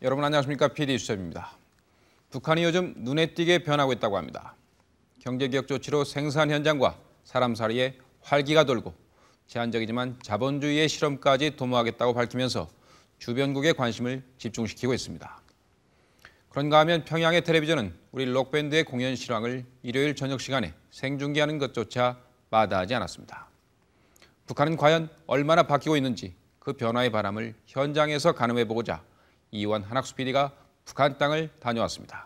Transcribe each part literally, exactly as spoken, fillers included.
여러분 안녕하십니까? 피디 수첩입니다. 북한이 요즘 눈에 띄게 변하고 있다고 합니다. 경제개혁 조치로 생산 현장과 사람 사이에 활기가 돌고 제한적이지만 자본주의의 실험까지 도모하겠다고 밝히면서 주변국의 관심을 집중시키고 있습니다. 그런가 하면 평양의 텔레비전은 우리 록밴드의 공연 실황을 일요일 저녁 시간에 생중계하는 것조차 마다하지 않았습니다. 북한은 과연 얼마나 바뀌고 있는지 그 변화의 바람을 현장에서 가늠해보고자 이완 한학수 피디가 북한 땅을 다녀왔습니다.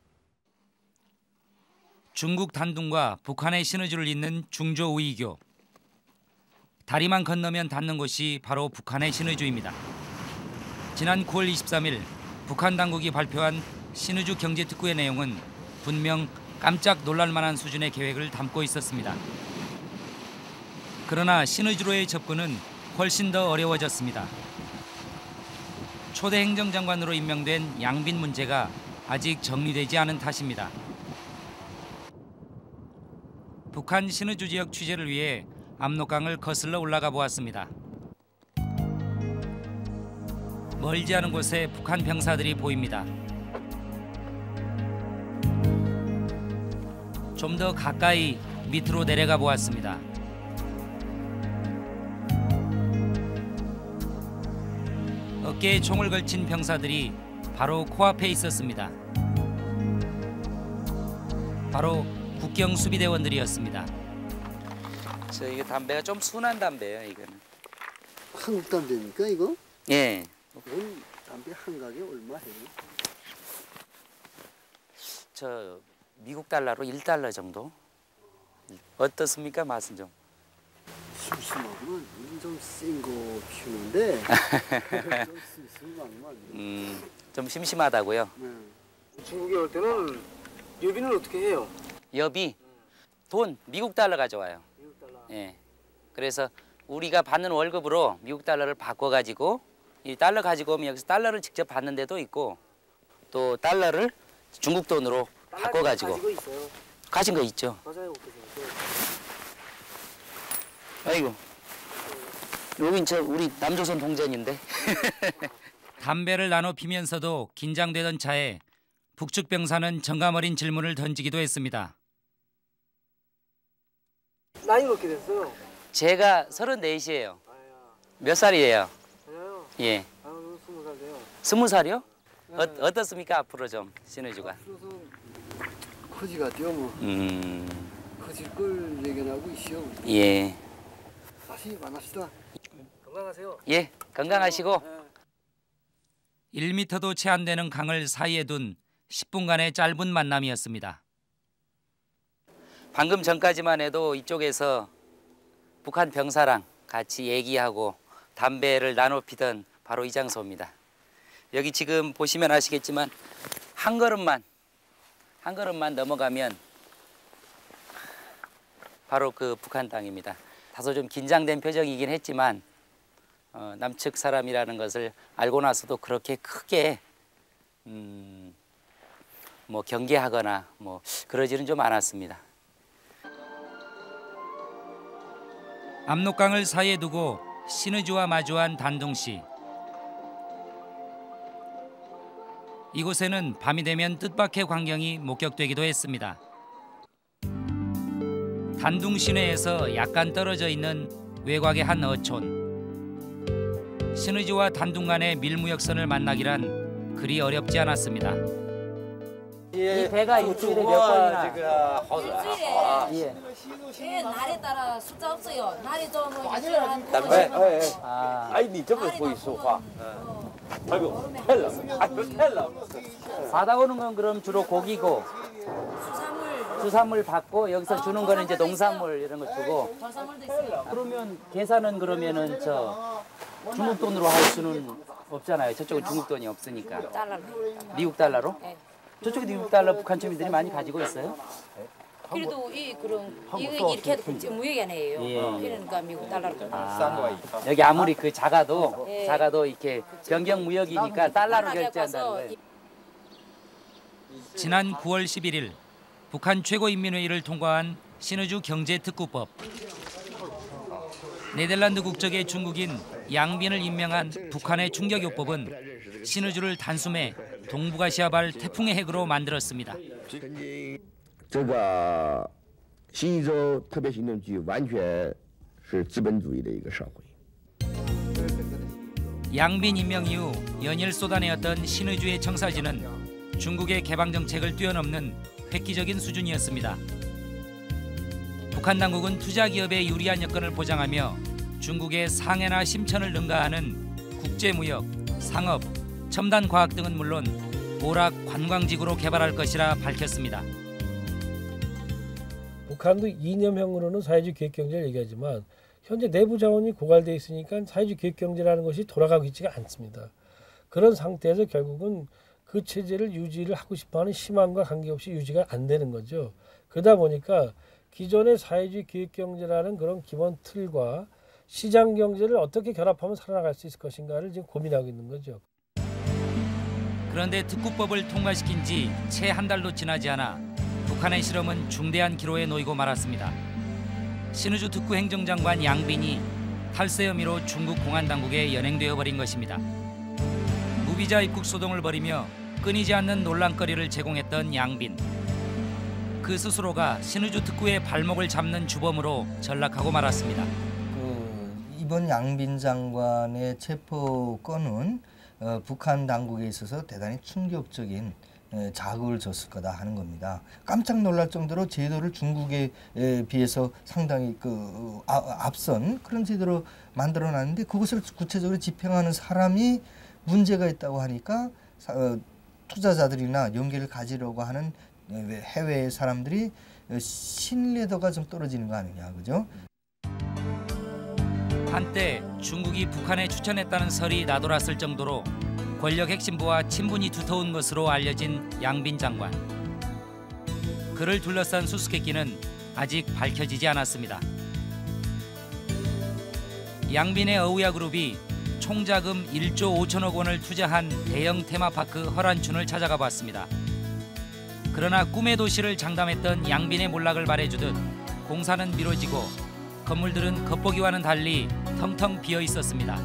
중국 단둥과 북한의 시너지를 잇는 중조우이교. 다리만 건너면 닿는 곳이 바로 북한의 시너주입니다. 지난 구월 이십삼일 북한 당국이 발표한 신의주 경제특구의 내용은 분명 깜짝 놀랄만한 수준의 계획을 담고 있었습니다. 그러나 신의주로의 접근은 훨씬 더 어려워졌습니다. 초대 행정장관으로 임명된 양빈 문제가 아직 정리되지 않은 탓입니다. 북한 신의주 지역 취재를 위해 압록강을 거슬러 올라가 보았습니다. 멀지 않은 곳에 북한 병사들이 보입니다. 좀 더 가까이 밑으로 내려가 보았습니다. 어깨에 총을 걸친 병사들이 바로 코앞에 있었습니다. 바로 국경 수비대원들이었습니다. 저 이거 담배가 좀 순한 담배예요, 이거는. 한국 담배입니까, 이거? 예. 이건 담배 한 가게 얼마 해요? 저 미국 달러로 일 달러 정도. 어떻습니까, 맛은 좀? 심심하구만. 좀센 거 피우는데 좀 심심하구만. 음, 좀 심심하다고요? 네. 중국에 올 때는 여비는 어떻게 해요? 여비? 돈, 미국 달러 가져와요. 미국 달러. 예. 그래서 우리가 받는 월급으로 미국 달러를 바꿔가지고 이 달러 가지고 오면 여기서 달러를 직접 받는 데도 있고 또 달러를 중국 돈으로 바꿔가지고. 가지고 있어요. 가진 거 있죠. 맞아요, 그죠. 아이고. 여긴 저 우리 남조선 동전인데. 담배를 나눠 피면서도 긴장되던 차에 북측 병사는 정감 어린 질문을 던지기도 했습니다. 나이는 어떻게 됐어요? 제가 서른넷이에요. 아야. 몇 살이에요? 저요? 예. 아유, 스무 살 돼요. 스무 살이요? 네. 어, 어떻습니까 앞으로 좀 신의주가? 앞으로서 커지 같아요, 뭐. 음. 커질 걸 예견하고 있어요. 예. 다시 만납시다. 건강하세요. 예. 건강하시고. 네. 일 미터도 채 안 되는 강을 사이에 둔 십 분간의 짧은 만남이었습니다. 방금 전까지만 해도 이쪽에서 북한 병사랑 같이 얘기하고 담배를 나눠 피던 바로 이 장소입니다. 여기 지금 보시면 아시겠지만 한 걸음만 한 걸음만 넘어가면 바로 그 북한 땅입니다. 다소 좀 긴장된 표정이긴 했지만 어, 남측 사람이라는 것을 알고 나서도 그렇게 크게 음, 뭐 경계하거나 뭐 그러지는 좀 않았습니다. 압록강을 사이에 두고 신의주와 마주한 단둥시. 이곳에는 밤이 되면 뜻밖의 광경이 목격되기도 했습니다. 단둥 시내에서 약간 떨어져 있는 외곽의 한 어촌. 신의주와 단둥 간의 밀무역선을 만나기란 그리 어렵지 않았습니다. 예, 이 배가 일주일에 몇 번이나? 일주일에 예. 예, 날에 따라 숫자 없어요. 날이 좀 일주일에 한 두 네, 번씩. 예, 예. 아, 哎，你这么会说话，哎呦，太冷了，哎呦，太冷了。 받아오는 건 그럼 주로 고기고 수산물, 수산물 받고 여기서 주는 거는 이제 농산물 이런 거 주고. 벌산물도 있어요. 그러면 계산은 그러면은 저 중국 돈으로 할 수는 없잖아요. 저쪽은 중국 돈이 없으니까. 달러로. 미국 달러로? 예. 저쪽에 미국 달러 북한 주민들이 많이 가지고 있어요? 그래도 이 그런 이거 이렇게 해도 국제 무역이 아니에요. 예. 그러니까 미국 달러로. 아, 여기 아무리 그 작아도 예. 작아도 이렇게 변경 무역이니까 달러로 결제한다는 거예요. 지난 구월 십일일 북한 최고인민회의를 통과한 신의주 경제특구법. 네덜란드 국적의 중국인 양빈을 임명한 북한의 충격요법은 신의주를 단숨에 동북아시아발 태풍의 핵으로 만들었습니다. 这个新一州特别行政区完全是资本主义的一个社会。 양빈 임명 이후 연일 쏟아내었던 신의주의 청사진은 중국의 개방 정책을 뛰어넘는 획기적인 수준이었습니다. 북한 당국은 투자 기업의 유리한 여건을 보장하며 중국의 상해나 심천을 능가하는 국제무역, 상업, 첨단 과학 등은 물론 오락 관광지구로 개발할 것이라 밝혔습니다. 북한도 이념형으로는 사회주의 기획경제를 얘기하지만 현재 내부 자원이 고갈돼 있으니까 사회주의 기획경제라는 것이 돌아가고 있지가 않습니다. 그런 상태에서 결국은 그 체제를 유지를 하고 싶어하는 희망과 관계없이 유지가 안 되는 거죠. 그러다 보니까 기존의 사회주의 기획경제라는 그런 기본 틀과 시장경제를 어떻게 결합하면 살아나갈 수 있을 것인가를 지금 고민하고 있는 거죠. 그런데 특구법을 통과시킨 지 채 한 달도 지나지 않아 북한의 실험은 중대한 기로에 놓이고 말았습니다. 신의주 특구 행정장관 양빈이 탈세 혐의로 중국 공안당국에 연행되어 버린 것입니다. 무비자 입국 소동을 벌이며 끊이지 않는 논란거리를 제공했던 양빈. 그 스스로가 신의주 특구의 발목을 잡는 주범으로 전락하고 말았습니다. 그 이번 양빈 장관의 체포 건은 어, 북한 당국에 있어서 대단히 충격적인 에, 자극을 줬을 거다 하는 겁니다. 깜짝 놀랄 정도로 제도를 중국에 에, 비해서 상당히 그 아, 앞선 그런 제도로 만들어놨는데 그것을 구체적으로 집행하는 사람이 문제가 있다고 하니까 사, 어, 투자자들이나 연계를 가지려고 하는 해외 사람들이 신뢰도가 좀 떨어지는 거 아니냐, 그죠? 한때 중국이 북한에 추천했다는 설이 나돌았을 정도로 권력 핵심부와 친분이 두터운 것으로 알려진 양빈 장관. 그를 둘러싼 수수께끼는 아직 밝혀지지 않았습니다. 양빈의 어우야 그룹이 총자금 일조 오천억 원을 투자한 대형 테마파크 허란춘을 찾아가 봤습니다. 그러나 꿈의 도시를 장담했던 양빈의 몰락을 말해주듯 공사는 미뤄지고 건물들은 겉보기와는 달리 텅텅 비어 있었습니다.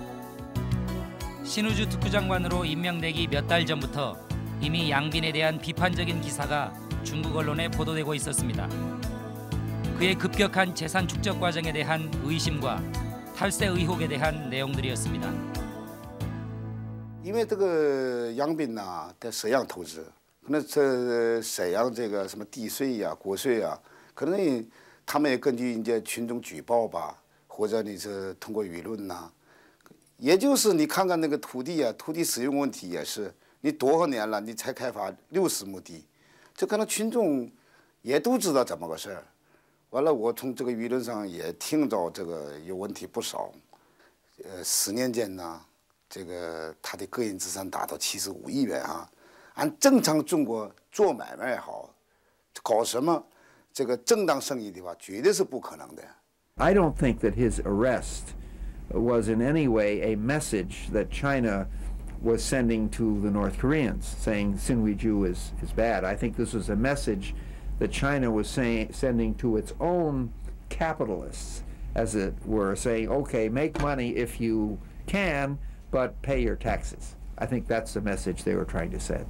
신의주 특구장관으로 임명되기 몇 달 전부터 이미 양빈에 대한 비판적인 기사가 중국 언론에 보도되고 있었습니다. 그의 급격한 재산 축적 과정에 대한 의심과 탈세 의혹에 대한 내용들이었습니다. 因为这个杨斌呐，在沈阳投资，可能这沈阳这个什么地税呀、国税呀，可能他们也根据人家群众举报吧，或者你是通过舆论呐，也就是你看看那个土地呀、土地使用问题也是，你多少年了，你才开发六十亩地，这可能群众也都知道怎么个事儿。完了，我从这个舆论上也听到这个有问题不少，呃，十年间呢。 这个他的个人资产达到七十五亿元啊！按正常中国做买卖也好，搞什么这个正当生意的话，绝对是不可能的。 I don't think that his arrest was in any way a message that China was sending to the North Koreans, saying Sinwiju is is bad. I think this was a message that China was saying sending to its own capitalists, as it were, saying, "Okay, make money if you can." But pay your taxes. I think that's the message they were trying to send.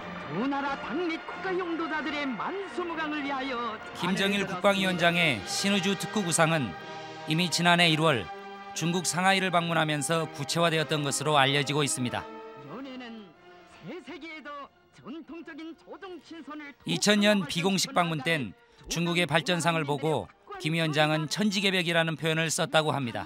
김정일 국방위원장의 신의주 특구 구상은 이미 지난해 일월 중국 상하이를 방문하면서 구체화되었던 것으로 알려지고 있습니다. 이천 년 비공식 방문 땐 중국의 발전상을 보고 김 위원장은 천지개벽이라는 표현을 썼다고 합니다.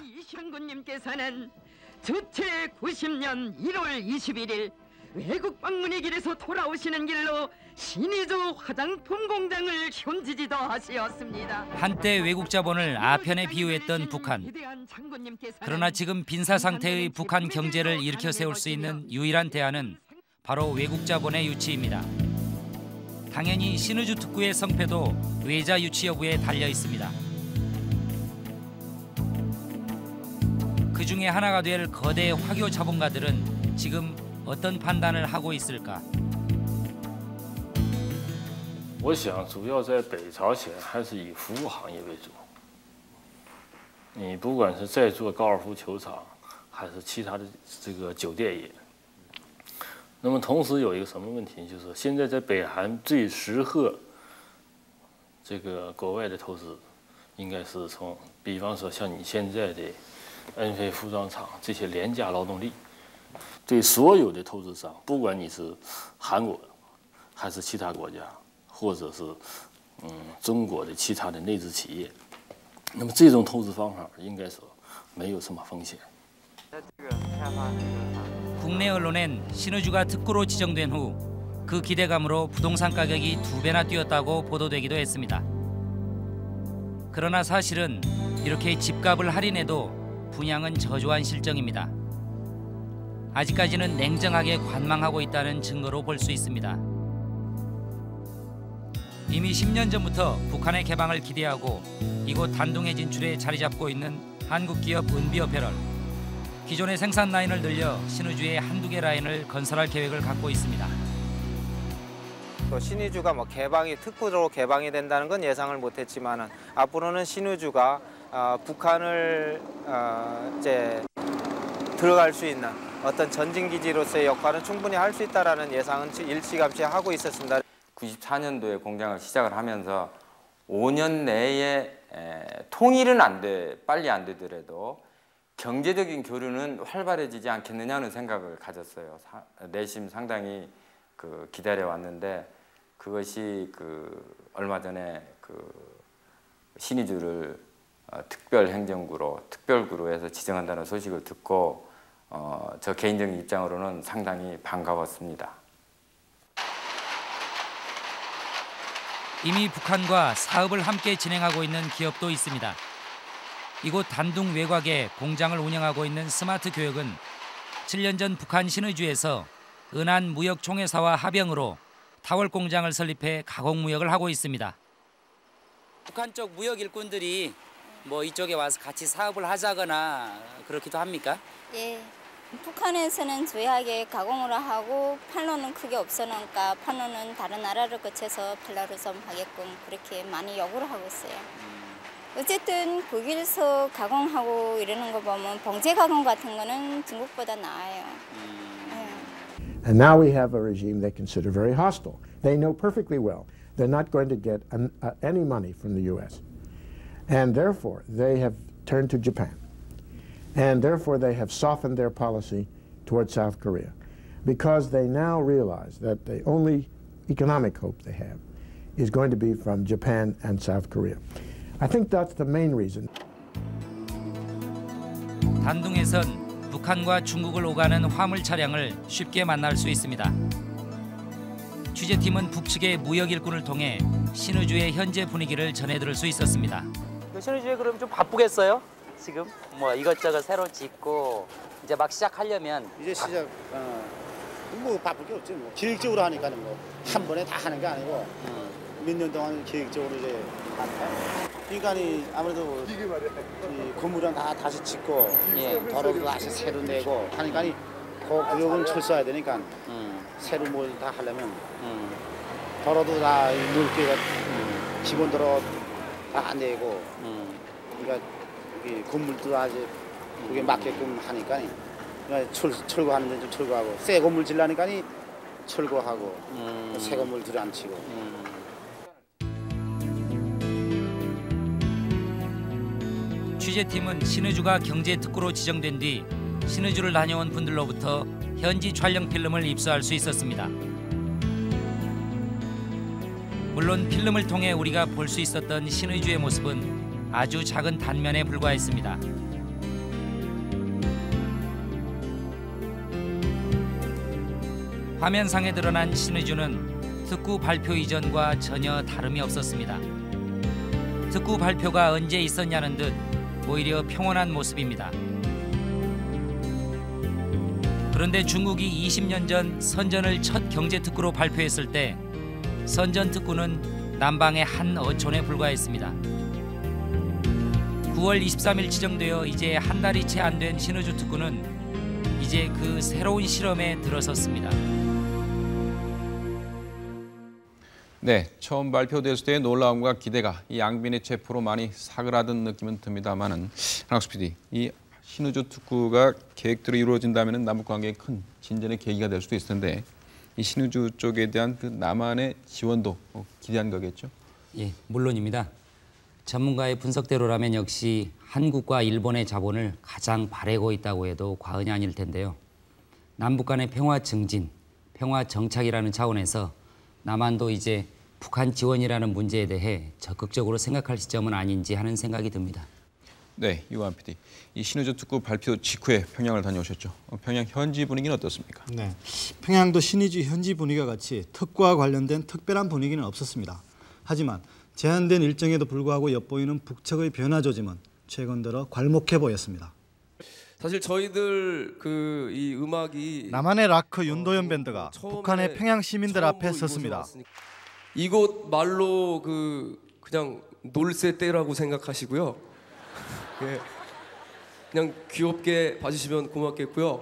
주체 구십 년 일월 이십일일 외국 방문의 길에서 돌아오시는 길로 신의주 화장품 공장을 현지지도 하시었습니다. 한때 외국 자본을 아편에 비유했던 북한. 그러나 지금 빈사 상태의 북한 경제를 일으켜 세울 수 있는 유일한 대안은 바로 외국 자본의 유치입니다. 당연히 신의주 특구의 성패도 외자 유치 여부에 달려 있습니다. 그 중에 하나가 될 거대 화교 자본가들은 지금 어떤 판단을 하고 있을까? 我想主要在北朝鲜还是以服务行业为主。你不管是在做高尔夫球场，还是其他的这个酒店业， 那么同时有一个什么问题，就是现在在北韩最适合这个国外的投资，应该是从，比方说像你现在的恩飞服装厂这些廉价劳动力，对所有的投资商，不管你是韩国还是其他国家，或者是嗯中国的其他的内资企业，那么这种投资方法应该说没有什么风险。 국내 언론엔 신의주가 특구로 지정된 후 그 기대감으로 부동산 가격이 두 배나 뛰었다고 보도되기도 했습니다. 그러나 사실은 이렇게 집값을 할인해도 분양은 저조한 실정입니다. 아직까지는 냉정하게 관망하고 있다는 증거로 볼 수 있습니다. 이미 십 년 전부터 북한의 개방을 기대하고 이곳 단둥에 진출해 자리 잡고 있는 한국 기업 은비어패럴. 기존의 생산 라인을 늘려 신의주에 한두 개 라인을 건설할 계획을 갖고 있습니다. 신의주가 뭐 개방이 특구로 개방이 된다는 건 예상을 못했지만은 앞으로는 신의주가 어, 북한을 어, 이제 들어갈 수 있는 어떤 전진 기지로서의 역할은 충분히 할 수 있다라는 예상은 일찌감치 하고 있었습니다. 구십사 년도에 공장을 시작을 하면서 오 년 내에 에, 통일은 안 돼, 빨리 안 되더라도 경제적인 교류는 활발해지지 않겠느냐는 생각을 가졌어요. 사, 내심 상당히 그 기다려 왔는데 그것이 그 얼마 전에 그 신의주를 어, 특별 행정구로 특별구로 해서 지정한다는 소식을 듣고 어, 저 개인적인 입장으로는 상당히 반가웠습니다. 이미 북한과 사업을 함께 진행하고 있는 기업도 있습니다. 이곳 단둥 외곽에 공장을 운영하고 있는 스마트 교역은 칠 년 전 북한 신의주에서 은한 무역총회사와 합영으로 타월 공장을 설립해 가공 무역을 하고 있습니다. 북한 쪽 무역 일꾼들이 뭐 이쪽에 와서 같이 사업을 하자거나 그렇기도 합니까? 예. 북한에서는 주요하게 가공을 하고 판로는 크게 없으니까 판로는 다른 나라를 거쳐서 판로를 좀 하게끔 그렇게 많이 요구를 하고 있어요. 어쨌든 거기서 가공하고 이러는 거 보면 봉제 가공 같은 거는 중국보다 나아요. And now we have a regime they consider very hostile. They know perfectly well they're not going to get an, uh, any money from the U S. And therefore, they have turned to Japan. And therefore, they have softened their policy toward South Korea because they now realize that the only economic hope they have is going to be from Japan and South Korea. I think that's the main reason. 단둥에선 북한과 중국을 오가는 화물 차량을 쉽게 만날 수 있습니다. 취재팀은 북측의 무역 일꾼을 통해 신의주의 현재 분위기를 전해들을 수 있었습니다. 신의주에 그럼 좀 바쁘겠어요? 지금 뭐 이것저것 새로 짓고 이제 막 시작하려면 이제 시작 어, 뭐 바쁠 게 없지 뭐 계획적으로 하니까는 뭐 한 번에 다 하는 게 아니고 음. 몇 년 동안 계획적으로 이제 그러니까 아무래도 이 건물은 다 다시 짓고 예. 도로도 다시 새로 내고 하니까 그 구역은 철수해야 되니까 음. 새로 뭘 다 하려면 음. 도로도 다 넓게 음. 기본 도로 다 내고 음. 그러니까 이 건물도 아직 그게 맞게끔 하니까 그러니까 철, 철거하는 데 좀 철거하고 새 건물 질라니까 철거하고 음. 새 건물 들여앉히고 음. 취재팀은 신의주가 경제특구로 지정된 뒤 신의주를 다녀온 분들로부터 현지 촬영 필름을 입수할 수 있었습니다. 물론 필름을 통해 우리가 볼 수 있었던 신의주의 모습은 아주 작은 단면에 불과했습니다. 화면상에 드러난 신의주는 특구 발표 이전과 전혀 다름이 없었습니다. 특구 발표가 언제 있었냐는 듯 오히려 평온한 모습입니다. 그런데 중국이 이십 년 전 선전을 첫 경제특구로 발표했을 때 선전특구는 남방의 한 어촌에 불과했습니다. 구월 이십삼일 지정되어 이제 한 달이 채 안 된 신의주 특구는 이제 그 새로운 실험에 들어섰습니다. 네, 처음 발표됐을 때의 놀라움과 기대가 이 양빈의 체포로 많이 사그라든 느낌은 듭니다만은 한학수 피디, 이 신의주 특구가 계획대로 이루어진다면 남북 관계에 큰 진전의 계기가 될 수도 있을 텐데 이 신의주 쪽에 대한 그 남한의 지원도 기대한 거겠죠? 예, 물론입니다. 전문가의 분석대로라면 역시 한국과 일본의 자본을 가장 바라고 있다고 해도 과언이 아닐 텐데요. 남북 간의 평화 증진, 평화 정착이라는 차원에서 남한도 이제 북한 지원이라는 문제에 대해 적극적으로 생각할 시점은 아닌지 하는 생각이 듭니다. 네, 유한 피디. 이 신의주 특구 발표 직후에 평양을 다녀오셨죠. 평양 현지 분위기는 어떻습니까? 네, 평양도 신의주 현지 분위기와 같이 특구와 관련된 특별한 분위기는 없었습니다. 하지만 제한된 일정에도 불구하고 엿보이는 북측의 변화 조짐은 최근 들어 괄목해 보였습니다. 사실 저희들 그 이 음악이 남한의 락커 윤도현 밴드가 북한의 평양 시민들 앞에 섰습니다. 이곳 말로 그 그냥 놀새 때라고 생각하시고요. 예, 그냥 귀엽게 봐주시면 고맙겠고요.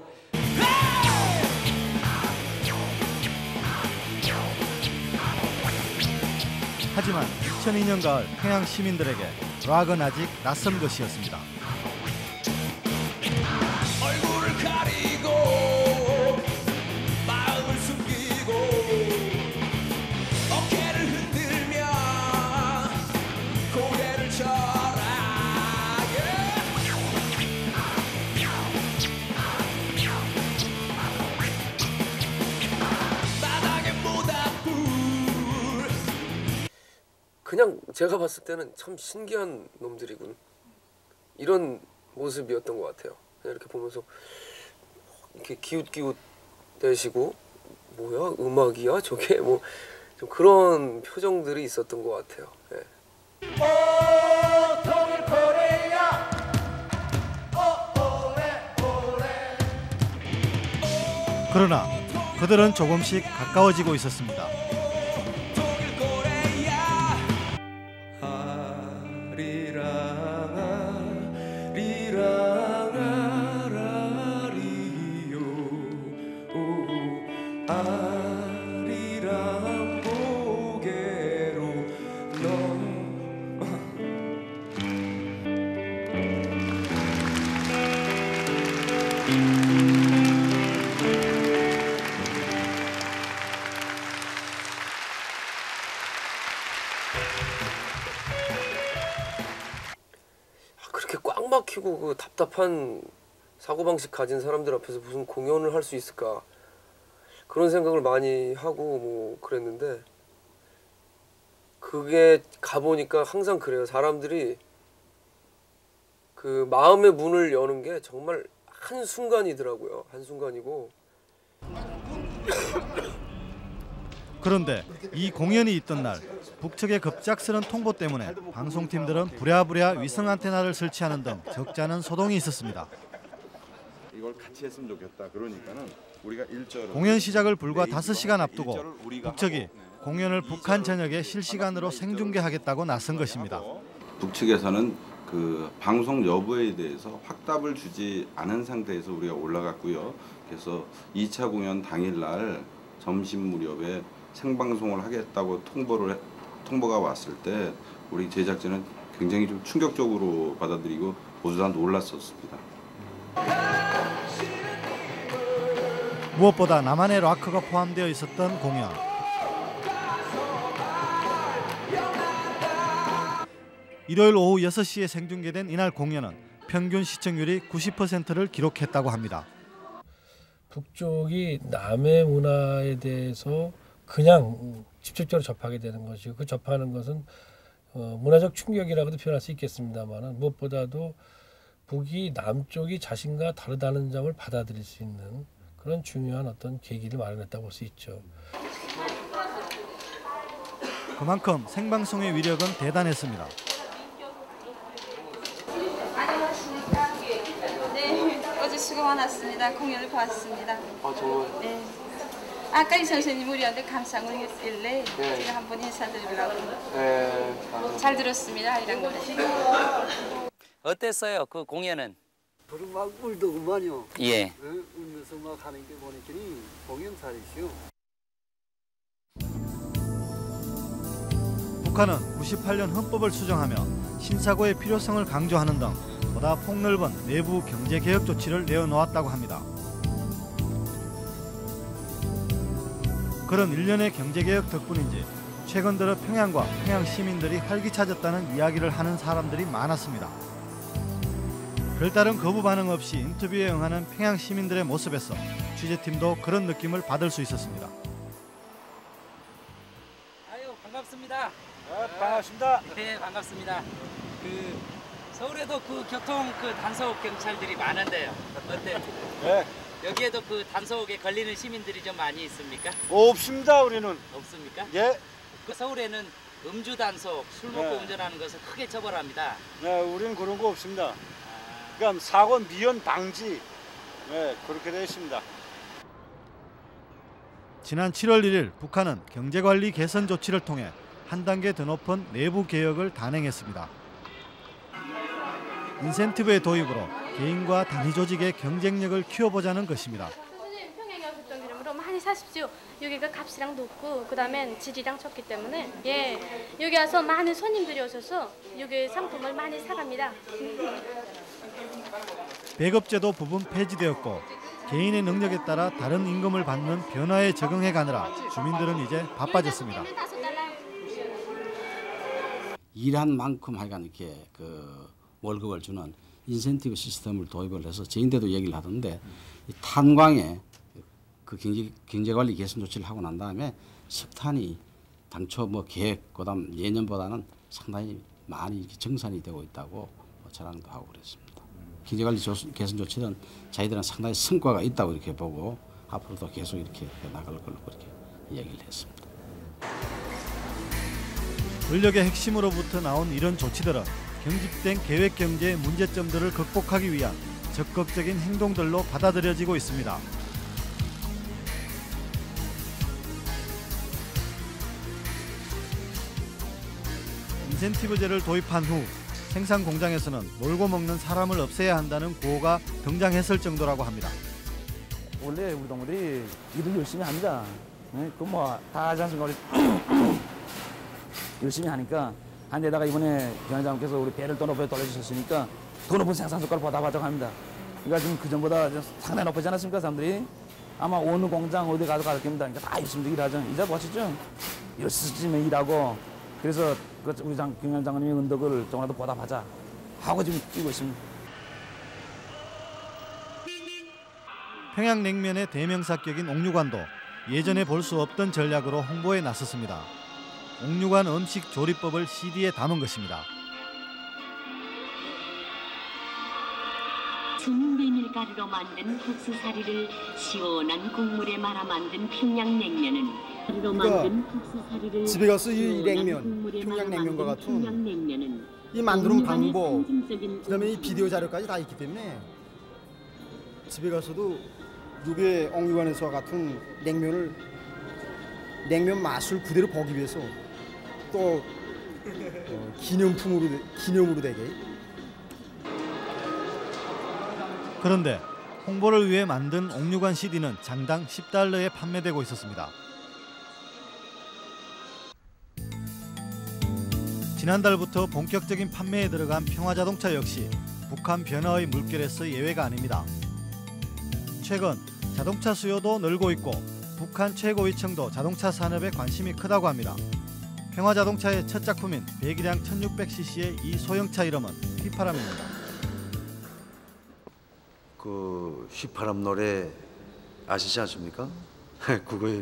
하지만 이천이 년 가을 평양 시민들에게 락은 아직 낯선 것이었습니다. 얼굴을 가리고 마음을 숨기고 어깨를 흔들며 고개를 쳐라. 바닥에 모닥불. 그냥 제가 봤을 때는 참 신기한 놈들이군. 이런 모습이었던 것 같아요. 그냥 이렇게 보면서 이렇게 기웃기웃 대시고 뭐야 음악이야 저게 뭐 좀 그런 표정들이 있었던 것 같아요. 예. 그러나 그들은 조금씩 가까워지고 있었습니다. 그렇게 꽉 막히고 그 답답한 사고방식 가진 사람들 앞에서 무슨 공연을 할 수 있을까 그런 생각을 많이 하고 뭐 그랬는데 그게 가보니까 항상 그래요. 사람들이 그 마음의 문을 여는 게 정말 한순간이더라고요. 한순간이고 그런데 이 공연이 있던 날 북측의 급작스런 통보 때문에 방송팀들은 부랴부랴 위성 안테나를 설치하는 등 적지 않은 소동이 있었습니다. 이걸 같이 했으면 좋겠다. 그러니까는 우리가 일절을 공연 시작을 불과 다섯 시간 앞두고 북측이 공연을 북한 전역에 실시간으로 생중계하겠다고 나선 것입니다. 북측에서는 그 방송 여부에 대해서 확답을 주지 않은 상태에서 우리가 올라갔고요. 그래서 이 차 공연 당일날 점심 무렵에 생방송을 하겠다고 통보를 해, 통보가 왔을 때 우리 제작진은 굉장히 좀 충격적으로 받아들이고 모두 다 놀랐었습니다. 무엇보다 남한의 락커가 포함되어 있었던 공연. 일요일 오후 여섯 시에 생중계된 이날 공연은 평균 시청률이 구십 퍼센트를 기록했다고 합니다. 북쪽이 남의 문화에 대해서 그냥 직접적으로 접하게 되는 것이고 그 접하는 것은 어, 문화적 충격이라고도 표현할 수 있겠습니다만 무엇보다도 북이 남쪽이 자신과 다르다는 점을 받아들일 수 있는 그런 중요한 어떤 계기를 마련했다고 볼 수 있죠. 그만큼 생방송의 위력은 대단했습니다. 안녕하십니까. 네, 어제 수고 많았습니다. 공연을 봤습니다. 아 정말? 네. 아까 이 선생님 우리한테 감상을 했길래 네. 제가 한번 인사드리려고. 네. 아. 잘 들었습니다. 이런 거. 어땠어요? 그 공연은? 그럼 막 울더구만요. 예. 네? 울면서 막 하는 게 보니까 공연살이시오. 북한은 구십팔 년 헌법을 수정하며 신사고의 필요성을 강조하는 등 보다 폭넓은 내부 경제 개혁 조치를 내어놓았다고 합니다. 그런 일련의 경제 개혁 덕분인지 최근 들어 평양과 평양 시민들이 활기차졌다는 이야기를 하는 사람들이 많았습니다. 별다른 거부 반응 없이 인터뷰에 응하는 평양 시민들의 모습에서 취재팀도 그런 느낌을 받을 수 있었습니다. 아유, 반갑습니다. 네, 반갑습니다. 네, 반갑습니다. 그 서울에도 그 교통 그 단속 경찰들이 많은데요. 어때요? 네. 여기에도 그 단속에 걸리는 시민들이 좀 많이 있습니까? 없습니다, 우리는. 없습니까? 예. 그 서울에는 음주 단속, 술 먹고 네. 운전하는 것을 크게 처벌합니다. 네, 우리는 그런 거 없습니다. 그러니까 사고 미연 방지, 네, 그렇게 되어 있습니다. 지난 칠월 일일 북한은 경제관리 개선 조치를 통해 한 단계 더 높은 내부 개혁을 단행했습니다. 인센티브의 도입으로 개인과 단위 조직의 경쟁력을 키워보자는 것입니다. 선생님, 평양에 오셨던 기름으로 많이 사십시오. 여기가 값이랑 높고 그다음에 질이랑 좋기 때문에 예 여기 와서 많은 손님들이 오셔서 여기 상품을 많이 사갑니다. 배급제도 부분 폐지되었고 개인의 능력에 따라 다른 임금을 받는 변화에 적응해 가느라 주민들은 이제 바빠졌습니다. 일한 만큼 하여간 이렇게 그 월급을 주는 인센티브 시스템을 도입을 해서 저희인데도 얘기를 하던데 이 탄광에 그 경제 경제관리 개선 조치를 하고 난 다음에 석탄이 당초 뭐 계획 그다음 예년보다는 상당히 많이 이렇게 정산이 되고 있다고 자랑도 하고 그랬습니다. 경제관리 개선 조치는 저희들은 상당히 성과가 있다고 이렇게 보고 앞으로도 계속 이렇게 나갈 걸로 그렇게 얘기를 했습니다. 권력의 핵심으로부터 나온 이런 조치들은 경직된 계획 경제의 문제점들을 극복하기 위한 적극적인 행동들로 받아들여지고 있습니다. 인센티브제를 도입한 후 생산 공장에서는 놀고 먹는 사람을 없애야 한다는 구호가 등장했을 정도라고 합니다. 원래 우리 동물이 일을 열심히 합니다. 네? 그 뭐 다 하지 않습니까? 열심히 하니까 한데다가 이번에 경영장께서 우리 배를 더 높게 돌려주셨으니까 더 높은 생산 성과를 보답하자고 합니다. 그러니까 지금 그 전보다 상당히 높아지지 않았습니까, 사람들이? 아마 어느 공장 어디 가도 갈 겁니다. 그러니까 다 열심히 일하죠. 이제 보시죠. 열심히 일하고 그래서 그 우리 장, 경영장님의 은덕을 조금이라도 보답하자 하고 지금 뛰고 있습니다. 평양냉면의 대명사격인 옥류관도 예전에 볼 수 없던 전략으로 홍보에 나섰습니다. 옥류관 음식 조리법을 씨디에 담은 것입니다. 순 메밀가루로 만든 국수사리를 시원한 국물에 말아 만든 평양냉면은 그러니까 집에 가서 이 냉면, 평양냉면과 같은 이 만드는 방법, 그다음에 이 비디오 자료까지 다 있기 때문에 집에 가서도 이게 옥류관에서와 같은 냉면을 냉면 맛을 그대로 보기 위해서 또 어, 기념품으로 기념으로 되게. 그런데 홍보를 위해 만든 옥류관 씨디는 장당 십 달러에 판매되고 있었습니다. 지난달부터 본격적인 판매에 들어간 평화자동차 역시 북한 변화의 물결에서 예외가 아닙니다. 최근 자동차 수요도 늘고 있고 북한 최고위층도 자동차 산업에 관심이 크다고 합니다. 평화자동차의 첫 작품인 배기량 천육백 씨씨의 이 소형차 이름은 휘파람입니다. 그 휘파람 노래 아시지 않습니까? 그거를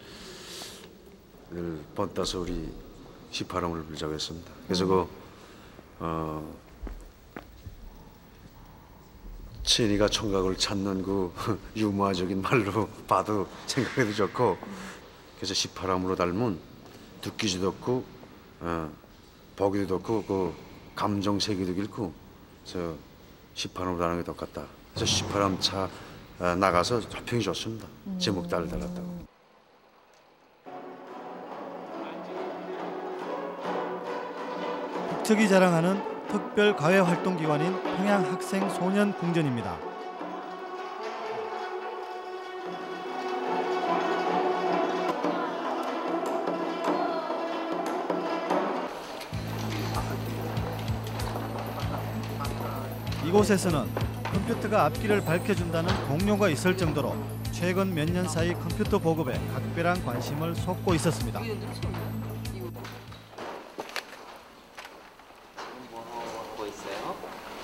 번따서 우리 휘파람을 불자고 했습니다. 그래서 그 어, 친이가 청각을 찾는 그 유머적인 말로 봐도 생각해도 좋고, 그래서 휘파람으로 닮은 듣기지도 없고 어, 보기도 없고 그 감정 세기도 길고 저 휘파람으로 다는 게 똑같다. 그래서 휘파람 차 어, 나가서 평이 좋습니다. 제목 잘 달았다고. 북측이 자랑하는 특별 과외 활동 기관인 평양학생소년궁전입니다. 이곳에서는 컴퓨터가 앞길을 밝혀준다는 공료가 있을 정도로 최근 몇 년 사이 컴퓨터 보급에 각별한 관심을 쏟고 있었습니다. 뭐 하고 있어요?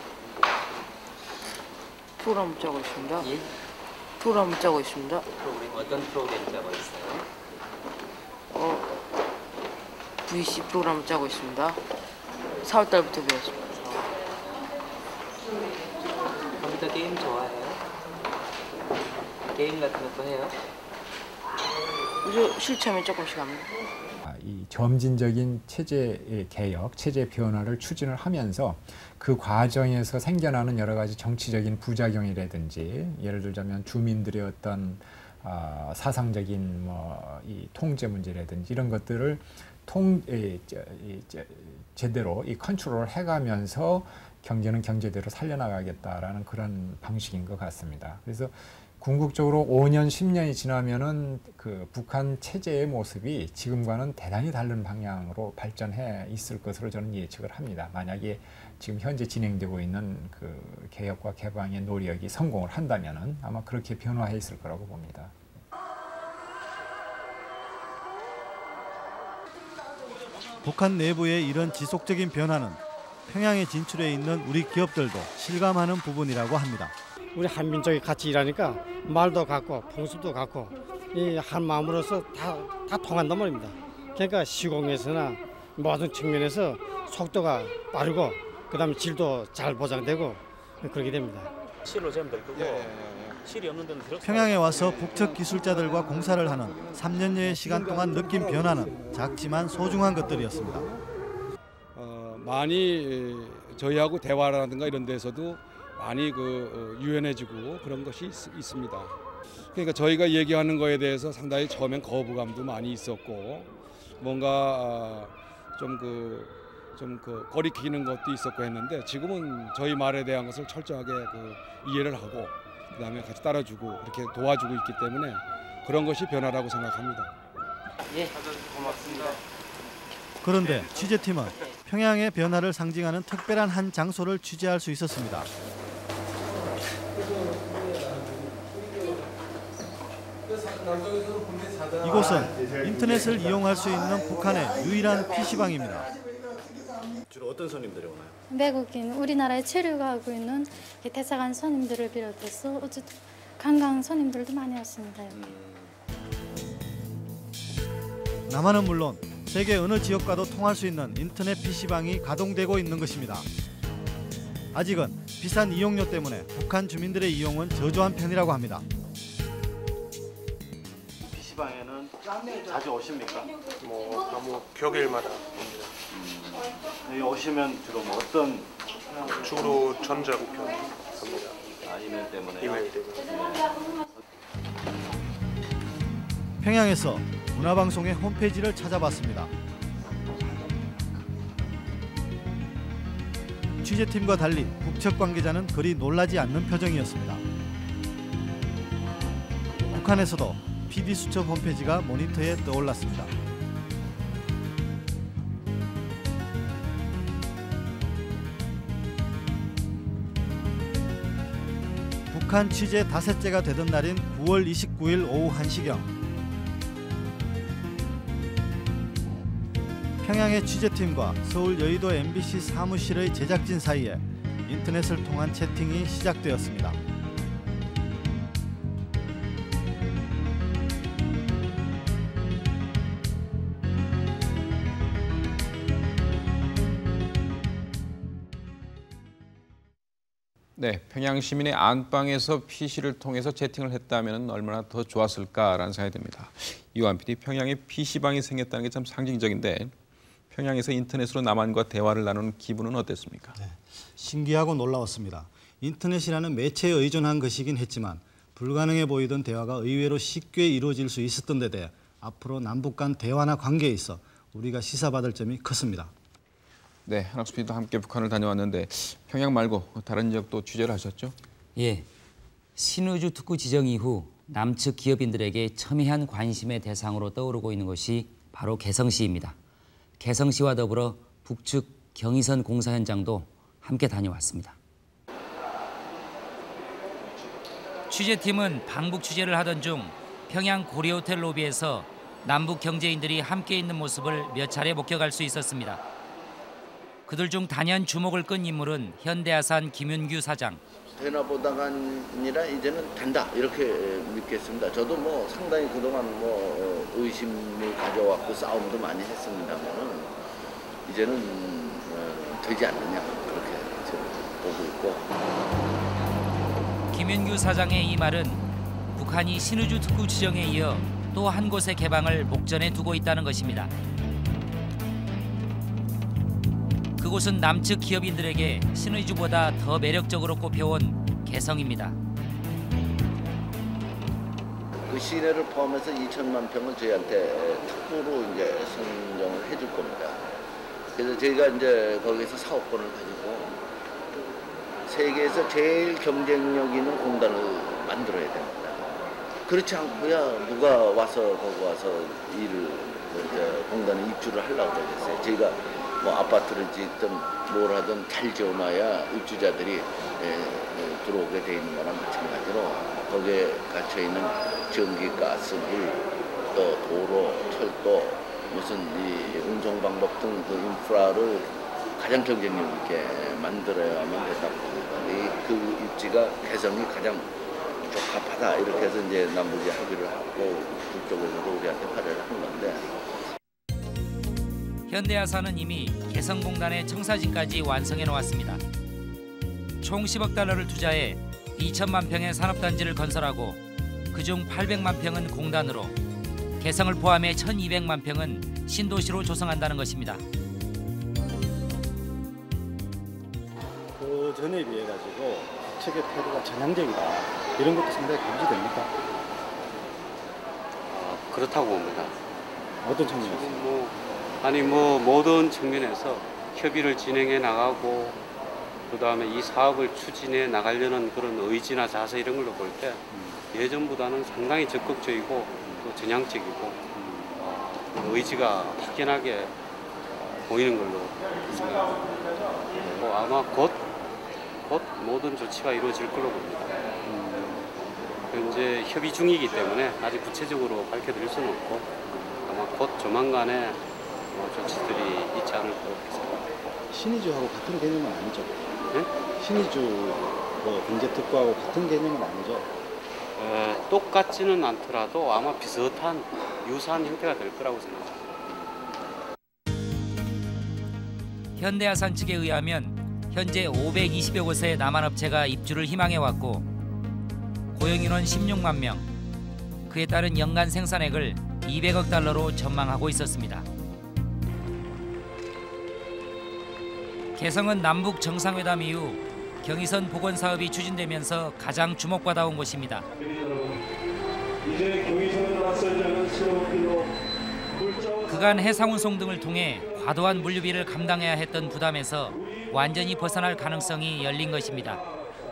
프로그램 짜고 있습니다. 예? 프로그램 짜고 있습니다. 프로그램 어떤 프로그램 짜고 있어요? 어, 브이씨 프로그램 짜고 있습니다. 사월 달부터 배웠습니다. 컴퓨터 게임 좋아해요? 게임 같은 것도 해요? 요즘 실체하면 조금씩 합니다. 이 점진적인 체제 개혁, 체제 변화를 추진을 하면서 그 과정에서 생겨나는 여러 가지 정치적인 부작용이라든지 예를 들자면 주민들의 어떤 어, 사상적인 뭐 이 통제 문제라든지 이런 것들을 통 이, 이, 이, 제대로 이 컨트롤을 해가면서 경제는 경제대로 살려나가겠다라는 그런 방식인 것 같습니다. 그래서 궁극적으로 오 년, 십 년이 지나면은 그 북한 체제의 모습이 지금과는 대단히 다른 방향으로 발전해 있을 것으로 저는 예측을 합니다. 만약에 지금 현재 진행되고 있는 그 개혁과 개방의 노력이 성공을 한다면은 아마 그렇게 변화해 있을 거라고 봅니다. 북한 내부의 이런 지속적인 변화는 평양에 진출해 있는 우리 기업들도 실감하는 부분이라고 합니다. 우리 한민족이 같이 일하니까 말도 같고 풍습도 같고 이 한 마음으로서 다, 다 통한단 말입니다. 그러니까 시공에서나 모든 측면에서 속도가 빠르고 그다음에 질도 잘 보장되고 그렇게 됩니다. 실로 좀 될 거고 실이 없는 데는 들어. 평양에 와서 북측 기술자들과 공사를 하는 삼 년여의 시간 동안 느낀 변화는 작지만 소중한 것들이었습니다. 어, 많이 저희하고 대화라든가 이런 데서도 많이 그 유연해지고 그런 것이 있, 있습니다. 그러니까 저희가 얘기하는 거에 대해서 상당히 처음엔 거부감도 많이 있었고 뭔가 좀 그 좀 그 거리끼는 것도 있었고 했는데 지금은 저희 말에 대한 것을 철저하게 그 이해를 하고 그다음에 같이 따라주고 이렇게 도와주고 있기 때문에 그런 것이 변화라고 생각합니다. 예, 고맙습니다. 그런데 취재팀은 평양의 변화를 상징하는 특별한 한 장소를 취재할 수 있었습니다. 이곳은 인터넷을 이용할 수 있는 북한의 유일한 피시방입니다. 주로 어떤 손님들이 오나요? 외국인, 우리나라에 체류하고 있는 대사관 손님들을 비롯해서 어쨌든 관광 손님들도 많이 왔습니다. 남한은 물론 세계 어느 지역과도 통할 수 있는 인터넷 피시방이 가동되고 있는 것입니다. 아직은 비싼 이용료 때문에 북한 주민들의 이용은 저조한 편이라고 합니다. 피시방에는 자주 오십니까? 뭐 아무 격일마다 옵니다. 여기 오시면 주로 뭐 어떤 주로 전자우편 합니다. 아, 이메일 때문에. 이메일 때문에. 평양에서 문화방송의 홈페이지를 찾아봤습니다. 취재팀과 달리 북측 관계자는 그리 놀라지 않는 표정이었습니다. 북한에서도 피디수첩 홈페이지가 모니터에 떠올랐습니다. 북한 취재 닷새째가 되던 날인 구월 이십구일 오후 한 시경 평양의 취재팀과 서울 여의도 엠비씨 사무실의 제작진 사이에 인터넷을 통한 채팅이 시작되었습니다. 네, 평양 시민의 안방에서 피시를 통해서 채팅을 했다면 얼마나 더 좋았을까라는 생각이 듭니다. 이완 피디, 평양에 피시방이 생겼다는 게 참 상징적인데 평양에서 인터넷으로 남한과 대화를 나누는 기분은 어땠습니까? 네, 신기하고 놀라웠습니다. 인터넷이라는 매체에 의존한 것이긴 했지만 불가능해 보이던 대화가 의외로 쉽게 이루어질 수 있었던 데 대해 앞으로 남북 간 대화나 관계에 있어 우리가 시사받을 점이 컸습니다. 네, 한학수 피디도 함께 북한을 다녀왔는데 평양 말고 다른 지역도 취재를 하셨죠? 예, 신의주 특구 지정 이후 남측 기업인들에게 첨예한 관심의 대상으로 떠오르고 있는 것이 바로 개성시입니다. 개성시와 더불어 북측 경의선 공사 현장도 함께 다녀왔습니다. 취재팀은 방북 취재를 하던 중 평양 고려호텔 로비에서 남북 경제인들이 함께 있는 모습을 몇 차례 목격할 수 있었습니다. 그들 중 단연 주목을 끈 인물은 현대아산 김윤규 사장. 되나 보다가 아니라 이제는 된다 이렇게 믿겠습니다. 저도 뭐 상당히 그동안 뭐 의심을 가져왔고 싸움도 많이 했습니다만은 이제는 되지 않느냐 그렇게 보고 있고. 김윤규 사장의 이 말은 북한이 신의주 특구 지정에 이어 또 한 곳의 개방을 목전에 두고 있다는 것입니다. 그곳은 남측 기업인들에게 신의주보다 더 매력적으로 꼽혀온 개성입니다. 그 시내를 포함해서 이천만 평을 저희한테 특구로 이제 선정을 해줄 겁니다. 그래서 저희가 이제 거기서 사업권을 가지고 세계에서 제일 경쟁력 있는 공단을 만들어야 됩니다. 그렇지 않고야 누가 와서 거기 와서 일을 이제 공단에 입주를 하려고 그러겠어요. 저희가 뭐 아파트를 짓든 뭘 하든 잘 지어놔야 입주자들이 에, 에, 들어오게 돼 있는 거랑 마찬가지로 거기에 갇혀 있는 전기, 가스, 물, 또 도로, 철도, 무슨 이 운송 방법 등 그 인프라를 가장 경쟁력 있게 만들어야만 된다 봅니다. 그 입지가 개성이 가장 적합하다 이렇게 해서 이제 남북이 합의를 하고 북쪽에서도 우리한테 발의를 한 건데. 현대아산은 이미 개성공단의 청사진까지 완성해 놓았습니다. 총 십억 달러를 투자해 이천만 평의 산업단지를 건설하고 그중 팔백만 평은 공단으로 개성을 포함해 천이백만 평은 신도시로 조성한다는 것입니다. 그 전에 비해 가지고 측의 태도가 전향적이다 이런 것도 상당히 감지됩니까? 아, 그렇다고 봅니다. 어떤 측면에서? 뭐, 아니 뭐 모든 측면에서 협의를 진행해 나가고 그 다음에 이 사업을 추진해 나가려는 그런 의지나 자세 이런 걸로 볼 때 예전보다는 상당히 적극적이고 또 전향적이고 어, 의지가 확연하게 보이는 걸로 생각합니다. 뭐 아마 곧, 곧 모든 조치가 이루어질 걸로 봅니다. 현재 협의 중이기 때문에 아직 구체적으로 밝혀드릴 수는 없고 아마 곧 조만간에 뭐 조치들이 있지 않을까 생각합니다. 신의주하고 같은 개념은 아니죠? 네? 신의주 뭐 경제특구하고 같은 개념은 아니죠? 에, 똑같지는 않더라도 아마 비슷한 유사한 형태가 될 거라고 생각합니다. 현대아산 측에 의하면 현재 오백이십여 곳의 남한업체가 입주를 희망해왔고 고용인원 십육만 명, 그에 따른 연간 생산액을 이백억 달러로 전망하고 있었습니다. 개성은 남북 정상회담 이후 경의선 복원 사업이 추진되면서 가장 주목받아온 곳입니다. 그간 해상운송 등을 통해 과도한 물류비를 감당해야 했던 부담에서 완전히 벗어날 가능성이 열린 것입니다.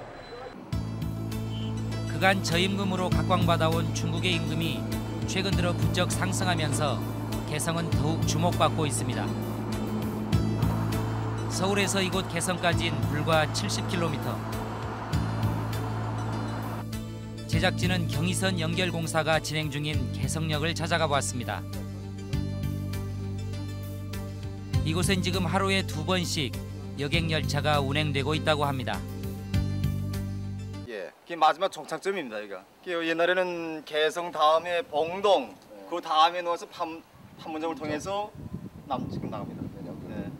그간 저임금으로 각광받아온 중국의 임금이 최근 들어 부쩍 상승하면서 개성은 더욱 주목받고 있습니다. 서울에서 이곳 개성까지는 불과 칠십 킬로미터. 제작진은 경의선 연결공사가 진행 중인 개성역을 찾아가 보았습니다. 이곳엔 지금 하루에 두 번씩 여객 열차가 운행되고 있다고 합니다. 예, 그게 마지막 정착점입니다. 여기가. 옛날에는 개성 다음에 봉동, 그 다음에 넣어서 판, 판문점을 통해서 남 지금 나갑니다. 네.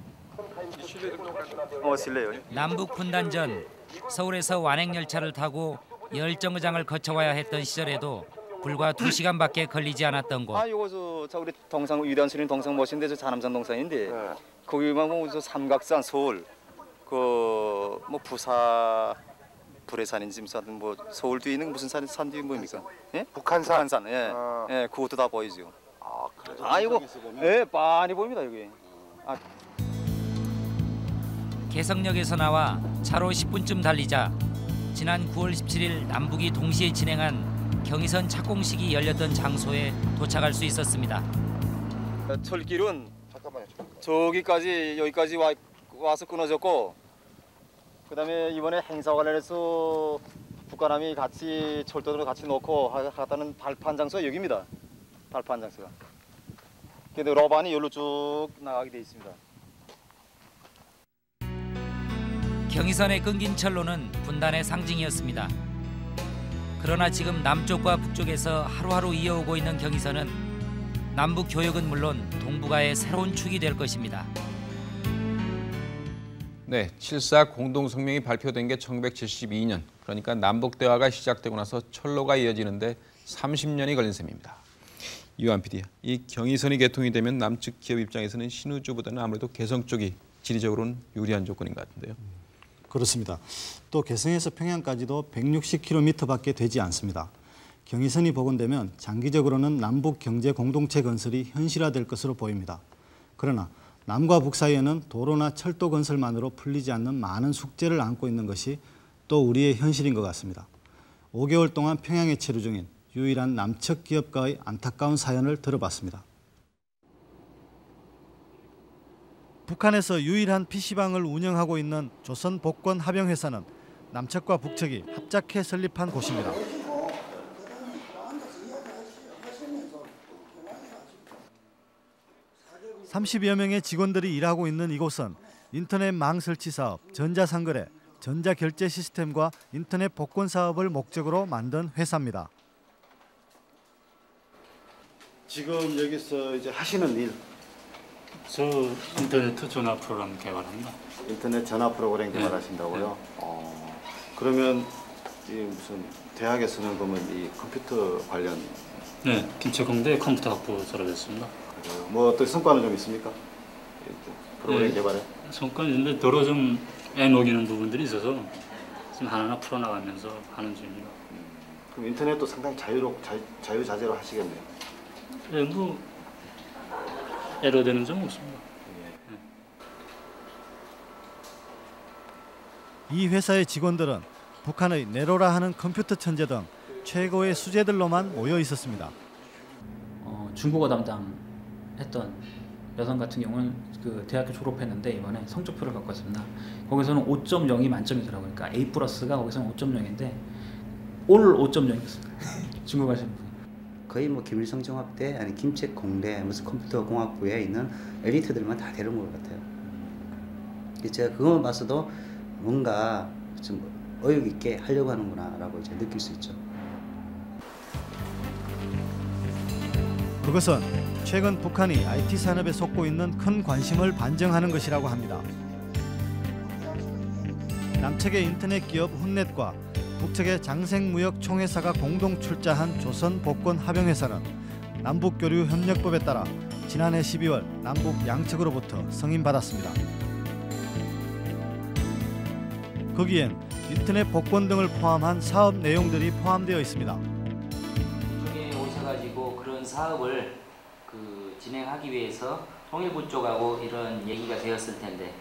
어, 실례요. 남북 분단 전 서울에서 완행 열차를 타고 열 정거장을 거쳐와야 했던 시절에도 불과 두 시간밖에 걸리지 않았던 곳. 아, 이거 저, 저 우리 동상 위대한 스님 동상 모신데 저 자남산 동상인데 네. 거기만 뭐 저 삼각산 서울 그 뭐 부사 불해산인지 무슨 뭐 서울 뒤에 있는 무슨 산 산뒤 뭡니까? 예? 북한산. 북한산. 예. 아. 예, 그것도 다 보이죠. 아, 그래요. 아, 이거 예, 많이 보입니다, 여기. 아. 개성역에서 나와 차로 십 분쯤 달리자 지난 구월 십칠일 남북이 동시에 진행한 경의선 착공식이 열렸던 장소에 도착할 수 있었습니다. 철길은 잠깐만요. 저기까지 여기까지 와, 와서 끊어졌고 그다음에 이번에 행사 관련해서 북한함이 같이 철도로 같이 놓고 하다는 발판 장소가 여기입니다. 발판 장소가. 근데 러반이 여기로 쭉 나가게 돼 있습니다. 경의선의 끊긴 철로는 분단의 상징이었습니다. 그러나 지금 남쪽과 북쪽에서 하루하루 이어오고 있는 경의선은 남북 교역은 물론 동북아의 새로운 축이 될 것입니다. 네, 칠사 공동성명이 발표된 게 천구백칠십이 년, 그러니까 남북대화가 시작되고 나서 철로가 이어지는데 삼십 년이 걸린 셈입니다. 이완 피디, 이 경의선이 개통이 되면 남측 기업 입장에서는 신의주보다는 아무래도 개성 쪽이 지리적으로는 유리한 조건인 것 같은데요. 그렇습니다. 또 개성에서 평양까지도 백육십 킬로미터밖에 되지 않습니다. 경의선이 복원되면 장기적으로는 남북 경제 공동체 건설이 현실화될 것으로 보입니다. 그러나 남과 북 사이에는 도로나 철도 건설만으로 풀리지 않는 많은 숙제를 안고 있는 것이 또 우리의 현실인 것 같습니다. 오 개월 동안 평양에 체류 중인 유일한 남측 기업가의 안타까운 사연을 들어봤습니다. 북한에서 유일한 피시방을 운영하고 있는 조선복권합영회사는 남측과 북측이 합작해 설립한 곳입니다. 삼십여 명의 직원들이 일하고 있는 이곳은 인터넷망 설치 사업, 전자상거래, 전자결제 시스템과 인터넷 복권 사업을 목적으로 만든 회사입니다. 지금 여기서 이제 하시는 일? 저 인터넷 전화 프로그램 개발합니다. 인터넷 전화 프로그램 개발하신다고요? 네. 어, 그러면 이 무슨 대학에서는 그러면 이 컴퓨터 관련? 네, 김천공대 컴퓨터 학부 졸업했습니다. 뭐 어떤 성과는 좀 있습니까? 프로그램 네, 개발에? 성과는 있는데 도로 좀 애녹이는 부분들이 있어서 지금 하나하나 풀어나가면서 하는 중입니다. 음, 그럼 인터넷도 상당히 자유로, 자, 자유자재로 하시겠네요? 네, 뭐 애로되는 점은 없습니다. 이 회사의 직원들은 북한의 네로라 하는 컴퓨터 천재 등 최고의 수재들로만 모여 있었습니다. 어, 중국어 담당했던 여성 같은 경우는 그 대학교 졸업했는데 이번에 성적표를 갖고 왔습니다. 거기서는 오 점 영이 만점이더라고요. 그러니까 A 플러스가 거기서는 오 점 영인데 올 오 점 영이었어요. 중국 하시는 분. 거의 뭐 김일성 종합대 아니 김책 공대 무슨 컴퓨터 공학부에 있는 엘리트들만 다 데려온 것 같아요. 제가 그것만 봤어도 뭔가 좀 의욕 있게 하려고 하는구나라고 이제 느낄 수 있죠. 그것은 최근 북한이 아이티 산업에 쏟고 있는 큰 관심을 반증하는 것이라고 합니다. 남측의 인터넷 기업 훈넷과 북측의 장생무역총회사가 공동 출자한 조선복권합영회사는 남북교류협력법에 따라 지난해 십이월 남북 양측으로부터 승인받았습니다. 거기엔 인터넷 복권 등을 포함한 사업 내용들이 포함되어 있습니다. 여기 오셔가지고 그런 사업을 그 진행하기 위해서 통일부 쪽하고 이런 얘기가 되었을 텐데.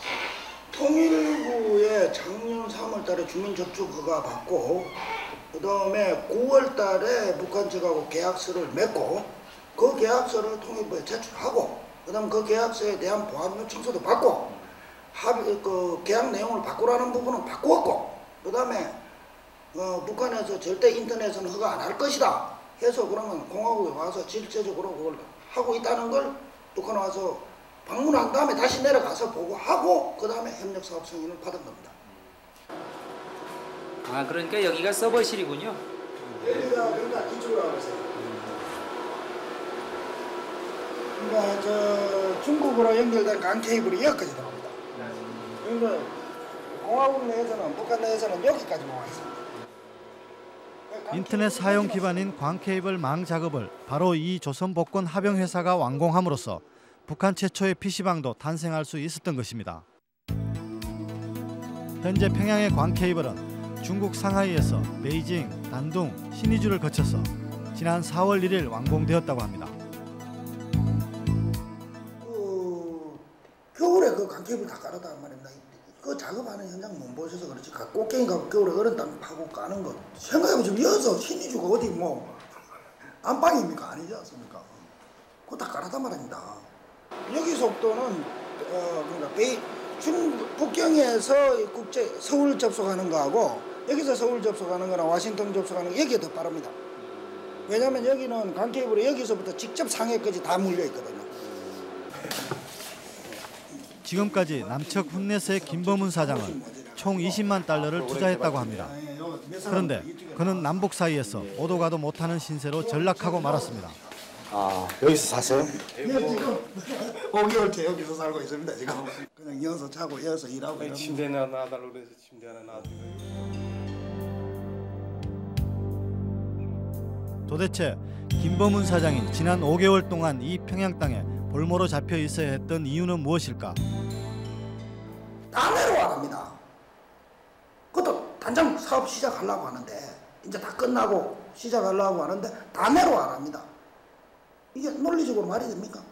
통일부에 작년 삼월 달에 주민 접촉 허가 받고 그 다음에 구월 달에 북한 측하고 계약서를 맺고 그 계약서를 통일부에 제출하고 그 다음 그 계약서에 대한 보완 요청서도 받고 합의 그 계약 내용을 바꾸라는 부분은 바꾸었고 그 다음에 어, 북한에서 절대 인터넷은 허가 안 할 것이다 해서 그러면 공화국에 와서 실제적으로 그걸 하고 있다는 걸 북한 와서 방문한 다음에 다시 내려가서 보고하고 그 다음에 협력사업 승인을 받은 겁니다. 아 그러니까 여기가 서버실이군요. 여기가 그러니까 이쪽으로 가세요. 그러니까 저 중국으로 연결된 간 케이블이 여기까지 들어갑니다. 그러니까 공화국 내에서는 북한 내에서는 여기까지 와 있습니다. 인터넷 사용 기반인 광케이블 망 작업을 바로 이 조선복권합영회사가 완공함으로써 북한 최초의 피시방도 탄생할 수 있었던 것입니다. 현재 평양의 광케이블은 중국 상하이에서 베이징, 단둥, 신의주를 거쳐서 지난 사월 일일 완공되었다고 합니다. 그 겨울에 그 광케이블 다 깔았단 말입니다. 그 작업하는 현장 못 보셔서 그렇지 꽃게인가 겨울에 얼음 땅 파고 까는 거 생각해보시면 여기서 신의주가 어디 뭐 안방입니까? 아니지 않습니까? 그거 다 깔았단 말입니다. 여기 속도는 어 그러니까 베이, 중 북경에서 국제 서울 접속하는 거하고 여기서 서울 접속하는 거나 워싱턴 접속하는 거 여기에 더 빠릅니다. 왜냐하면 여기는 강케이블이 여기서부터 직접 상해까지 다 물려 있거든요. 지금까지 남측 훗넷의 김범훈 사장은 총 이십만 달러를 투자했다고 합니다. 그런데 그는 남북 사이에서 오도 가도 못하는 신세로 전락하고 말았습니다. 아, 여기서 사세요? 예, 지금 오 개월째 여기서 살고 있습니다. 지금 그냥 이어서 자고 이어서 일하고. 아니, 침대 하나 놔달라고 그래서 침대 하나 놔드려요. 도대체 김범훈 사장이 지난 오 개월 동안 이 평양 땅에 볼모로 잡혀 있어야 했던 이유는 무엇일까? 다 내려와 합니다. 그것도 단장 사업 시작하려고 하는데 이제 다 끝나고 시작하려고 하는데 다 내려와 합니다. 이게 논리적으로 말이 됩니까?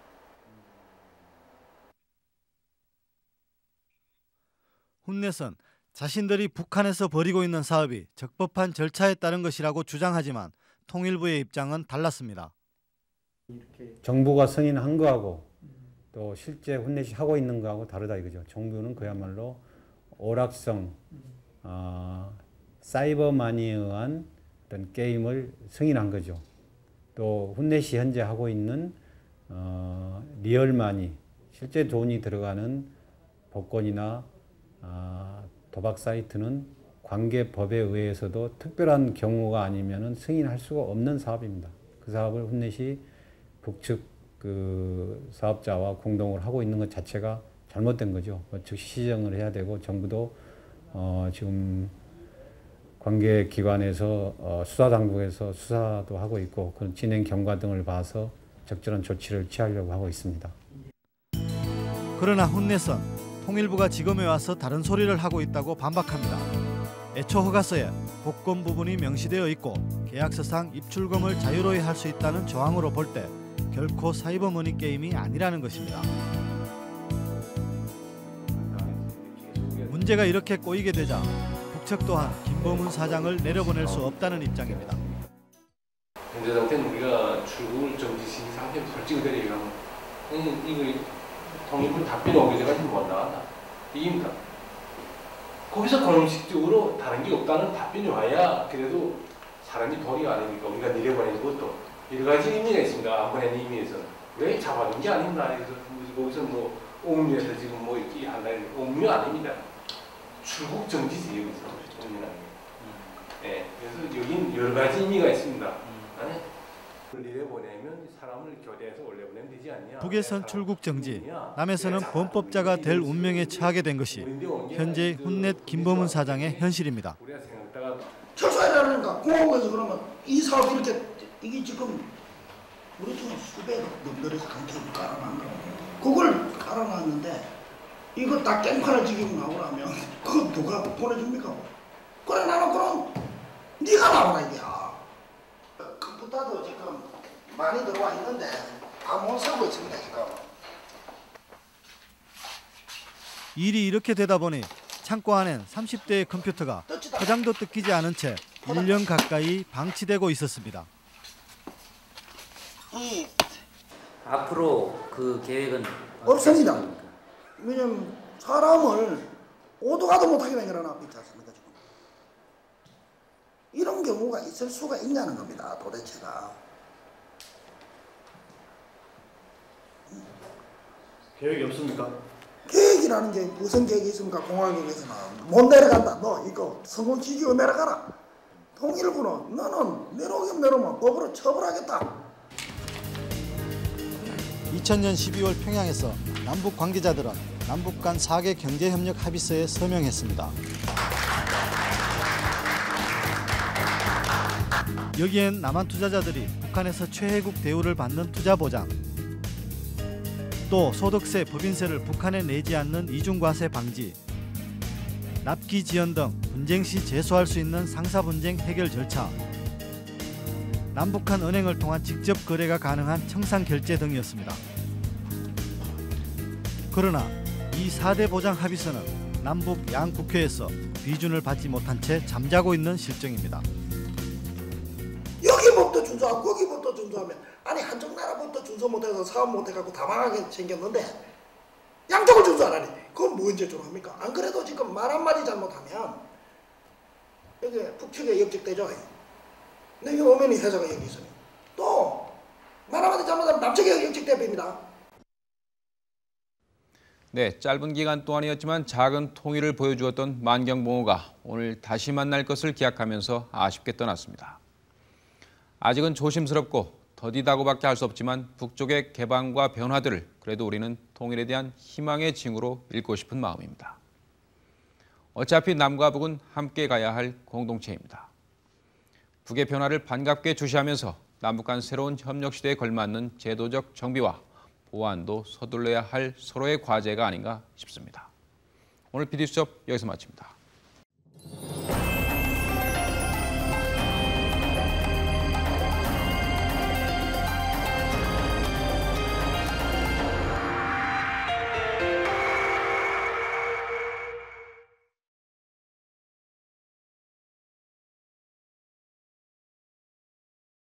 훗넷은 자신들이 북한에서 벌이고 있는 사업이 적법한 절차에 따른 것이라고 주장하지만 통일부의 입장은 달랐습니다. 정부가 승인한 거하고 또 실제 훗넷이 하고 있는 거하고 다르다 이거죠. 정부는 그야말로 오락성, 어, 사이버마니에 의한 어떤 게임을 승인한 거죠. 또 훗넷이 현재 하고 있는 어, 리얼마니, 실제 돈이 들어가는 복권이나 어, 도박 사이트는 관계법에 의해서도 특별한 경우가 아니면은 승인할 수가 없는 사업입니다. 그 사업을 훗넷이 북측 그 사업자와 공동으로 하고 있는 것 자체가 잘못된 거죠. 즉시 시정을 해야 되고 정부도 어, 지금 관계기관에서 어, 수사당국에서 수사도 하고 있고 그런 진행 경과 등을 봐서 적절한 조치를 취하려고 하고 있습니다. 그러나 훗넷은 통일부가 지검에 와서 다른 소리를 하고 있다고 반박합니다. 애초 허가서에 복권 부분이 명시되어 있고 계약서상 입출금을 자유로이 할 수 있다는 조항으로 볼 때 결코 사이버머니 게임이 아니라는 것입니다. 문제가 이렇게 꼬이게 되자 북측 또한 김범훈 사장을 내려보낼 수 없다는 입장입니다. 현재 상태는 우리가 출국을 정지시킨 상태에서 솔직히 얘기하면 이거 통일부 답변이 오기 전까지 못 나간다. 이깁니다. 거기서 공식적으로 다른 게 없다는 답변이 와야 그래도 사람이 도리가 아닙니까? 우리가 내려보내는 것도 여러 가지 의미가 있습니다. 안 보내는 의미에서 왜 잡아둔 게 아닙니다. 그래서 거기서 뭐 옥류에서 지금 뭐 이렇게 한다는 옥류 아닙니다. 출국 정지지 여기서 옥류라는 게. 네, 그래서 여긴 여러 가지 의미가 있습니다. 아니, 내려보내면 사람을 교대해서 올려보내면 되지 않냐. 북에선 출국 정지, 남에서는 범법자가 될 운명에 처하게 된 것이 현재 훗넷 김범훈 사장의 현실입니다. 철수해라니까 공항에서 그러면 이 사업 이렇게 이게 지금 우리 중에 수백 넘들에서 강제로 깔아놓은 거 그걸 깔아놨는데 이거 딱 깽판을 지금 나오라면 그거 누가 보내줍니까? 그래 나는 그럼 네가 나오라 이게야. 컴퓨터도 지금 많이 들어와 있는데 다 못 쓰고 있습니다 지금. 일이 이렇게 되다 보니 창고 안엔 삼십 대의 컴퓨터가 포장도 뜯기지 않은 채 일 년 가까이 방치되고 있었습니다. 앞으로 그 계획은 없습니다. 왜냐면 사람을 오도 가도 못하게 만들어놨고 있지 않습니까 지금. 이런 경우가 있을 수가 있냐는 겁니다 도대체가. 계획이 없습니까? 계획이라는 게 무슨 계획이 있습니까? 공항역에서는 못 내려간다. 너 이거 성공 지지고 내려가라. 통일부는 너는 내려오긴 내려오면 법으로 처벌하겠다. 이천 년 십이월 평양에서 남북 관계자들은 남북 간 사 개 경제협력 합의서에 서명했습니다. 여기엔 남한 투자자들이 북한에서 최혜국 대우를 받는 투자 보장, 또 소득세, 법인세를 북한에 내지 않는 이중과세 방지, 납기 지연 등 분쟁 시 제소할 수 있는 상사 분쟁 해결 절차, 남북한 은행을 통한 직접 거래가 가능한 청산 결제 등이었습니다. 그러나 이 사 대 보장 합의서는 남북 양 국회에서 비준을 받지 못한 채 잠자고 있는 실정입니다. 여기 법도 준수하고 거기 법도 준수하면 아니 한쪽 나라 법도 준수 못해서 사업 못해갖고 다 망하게 생겼는데 양쪽을 준수하라니 그건 뭐 언제 준합니까? 안 그래도 지금 말 한마디 잘못하면 여기 북측에 역적되죠. 근데 여기 오면 해사가 여기 있어요. 또 말하마도 잘못하면 남측에 역적대입니다. 네, 짧은 기간 동안이었지만 작은 통일을 보여주었던 만경봉호가 오늘 다시 만날 것을 기약하면서 아쉽게 떠났습니다. 아직은 조심스럽고 더디다고밖에 할 수 없지만 북쪽의 개방과 변화들을 그래도 우리는 통일에 대한 희망의 징후로 읽고 싶은 마음입니다. 어차피 남과 북은 함께 가야 할 공동체입니다. 북의 변화를 반갑게 주시하면서 남북 간 새로운 협력 시대에 걸맞는 제도적 정비와 보완도 서둘러야 할 서로의 과제가 아닌가 싶습니다. 오늘 피디수첩 여기서 마칩니다.